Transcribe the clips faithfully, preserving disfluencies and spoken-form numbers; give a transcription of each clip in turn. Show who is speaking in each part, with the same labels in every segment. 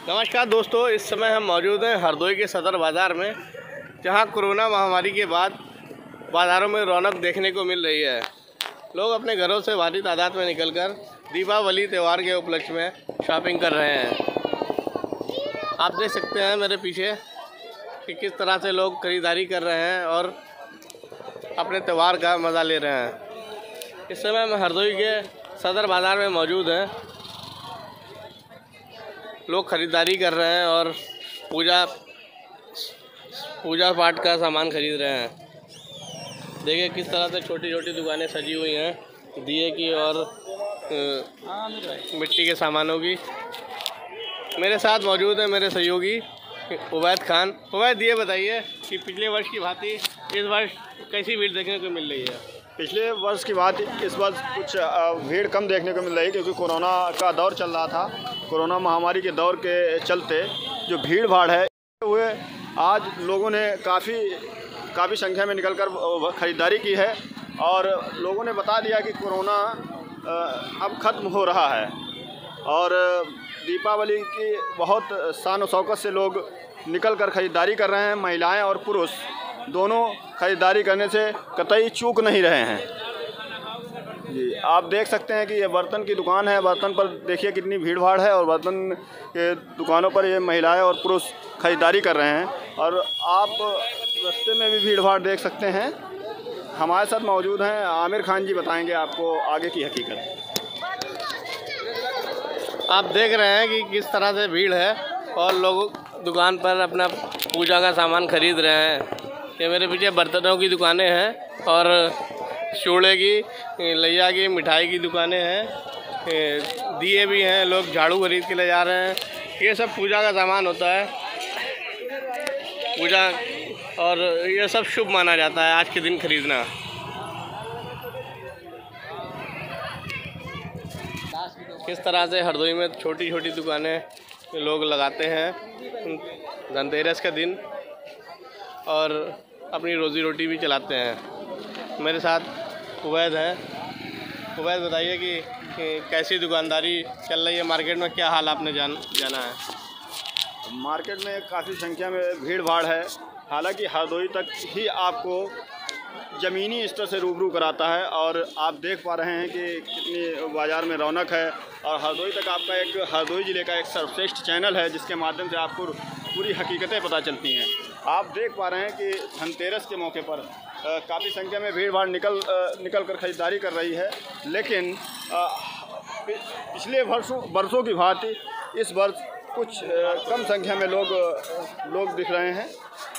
Speaker 1: नमस्कार दोस्तों, इस समय हम मौजूद हैं हरदोई के सदर बाज़ार में, जहां कोरोना महामारी के बाद बाज़ारों में रौनक देखने को मिल रही है। लोग अपने घरों से भारी तादाद में निकलकर दीपावली त्यौहार के उपलक्ष्य में शॉपिंग कर रहे हैं। आप देख सकते हैं मेरे पीछे कि किस तरह से लोग खरीदारी कर रहे हैं और अपने त्यौहार का मज़ा ले रहे हैं। इस समय मैं हरदोई के सदर बाज़ार में मौजूद हैं। लोग ख़रीदारी कर रहे हैं और पूजा पूजा पाठ का सामान खरीद रहे हैं। देखिए किस तरह से छोटी छोटी दुकानें सजी हुई हैं दिए की और मिट्टी के सामानों की। मेरे साथ मौजूद है मेरे सहयोगी उबैद खान। उबैद, ये बताइए कि पिछले वर्ष की भांति इस वर्ष कैसी भीड़ देखने को मिल रही है?
Speaker 2: पिछले वर्ष की बात इस वर्ष कुछ भीड़ कम देखने को मिल रही है, क्योंकि कोरोना का दौर चल रहा था। कोरोना महामारी के दौर के चलते जो भीड़ भाड़ है हुए आज लोगों ने काफ़ी काफ़ी संख्या में निकलकर ख़रीदारी की है और लोगों ने बता दिया कि कोरोना अब ख़त्म हो रहा है। और दीपावली की बहुत शान और शौकत से लोग निकल कर ख़रीदारी कर रहे हैं। महिलाएं और पुरुष दोनों ख़रीदारी करने से कतई चूक नहीं रहे हैं। जी, आप देख सकते हैं कि ये बर्तन की दुकान है। बर्तन पर देखिए कितनी भीड़ भाड़ है और बर्तन के दुकानों पर ये महिलाएं और पुरुष ख़रीदारी कर रहे हैं। और आप रास्ते में भी भीड़ भाड़ देख सकते हैं। हमारे साथ मौजूद हैं आमिर खान जी, बताएंगे आपको आगे की हकीकत।
Speaker 1: आप देख रहे हैं कि किस तरह से भीड़ है और लोग दुकान पर अपना पूजा का सामान खरीद रहे हैं। ये मेरे पीछे बर्तनों की दुकानें हैं और चूड़े की, लैया की, मिठाई की दुकानें हैं, दिए भी हैं। लोग झाड़ू खरीद के ले जा रहे हैं। ये सब पूजा का सामान होता है पूजा, और ये सब शुभ माना जाता है आज के दिन खरीदना। किस तरह से हरदोई में छोटी छोटी दुकानें लोग लगाते हैं धनतेरस के दिन और अपनी रोज़ी रोटी भी चलाते हैं। मेरे साथ उबैद है। उबैद, बताइए कि, कि कैसी दुकानदारी चल रही है मार्केट में? क्या हाल आपने जान जाना है?
Speaker 2: मार्केट में काफ़ी संख्या में भीड़ भाड़ है। हालांकि हरदोई तक ही आपको ज़मीनी स्तर से रूबरू कराता है और आप देख पा रहे हैं कि कितनी बाज़ार में रौनक है। और हरदोई तक आपका एक हरदोई ज़िले का एक सर्वश्रेष्ठ चैनल है, जिसके माध्यम से आपको पूरी हकीकतें पता चलती हैं। आप देख पा रहे हैं कि धनतेरस के मौके पर काफ़ी संख्या में भीड़ भाड़ निकल निकल कर ख़रीदारी कर रही है। लेकिन आ, पिछले वर्षों वर्षों की भांति इस वर्ष कुछ आ, कम संख्या में लोग लोग दिख रहे हैं।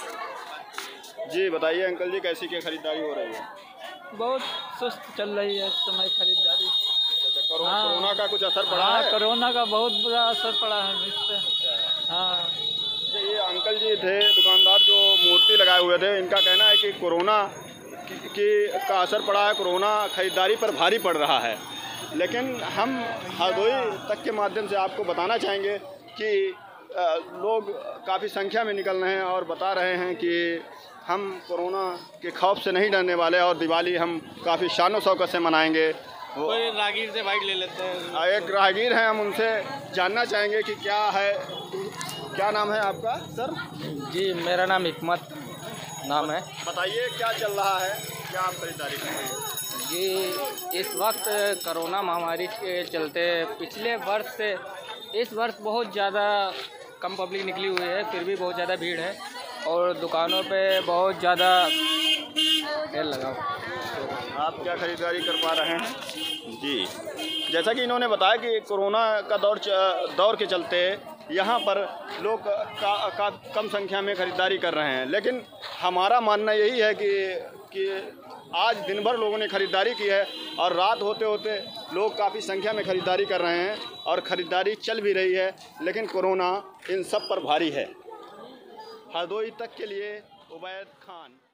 Speaker 2: जी बताइए अंकल जी, कैसी क्या खरीदारी हो रही है?
Speaker 3: बहुत सुस्त चल रही है इस समय खरीदारी।
Speaker 2: अच्छा, कोरोना
Speaker 3: हाँ,
Speaker 2: कोरोना का कुछ असर पड़ा
Speaker 3: हाँ,
Speaker 2: है?
Speaker 3: कोरोना का बहुत बुरा असर पड़ा है इस पे। हाँ,
Speaker 2: ये अंकल जी थे दुकानदार जो मूर्ति लगाए हुए थे, इनका कहना है कि कोरोना की, की का असर पड़ा है, कोरोना खरीदारी पर भारी पड़ रहा है। लेकिन हम हरदोई तक के माध्यम से आपको बताना चाहेंगे कि लोग काफ़ी संख्या में निकल रहे हैं और बता रहे हैं कि हम कोरोना के खौफ से नहीं डरने वाले और दिवाली हम काफ़ी शान और शौकत से मनाएंगे।
Speaker 1: कोई राहगीर से बाइट ले लेते हैं।
Speaker 2: एक राहगीर हैं, हम उनसे जानना चाहेंगे कि क्या है, क्या नाम है आपका सर?
Speaker 3: जी मेरा नाम हिकमत नाम है।
Speaker 2: बताइए क्या चल रहा है, क्या आप खरीदारी कर रहे हैं?
Speaker 3: जी इस वक्त कोरोना महामारी के चलते पिछले वर्ष से इस वर्ष बहुत ज़्यादा कम पब्लिक निकली हुई है, फिर भी बहुत ज़्यादा भीड़ है और दुकानों पे बहुत ज़्यादा तेल लगाओ।
Speaker 2: आप क्या खरीदारी कर पा रहे हैं? जी, जैसा कि इन्होंने बताया कि कोरोना का दौर दौर के चलते यहाँ पर लोग का, का कम संख्या में ख़रीदारी कर रहे हैं। लेकिन हमारा मानना यही है कि कि आज दिन भर लोगों ने ख़रीदारी की है और रात होते होते लोग काफ़ी संख्या में ख़रीदारी कर रहे हैं और ख़रीदारी चल भी रही है। लेकिन कोरोना इन सब पर भारी है। हरदोई तक के लिए उबैद खान।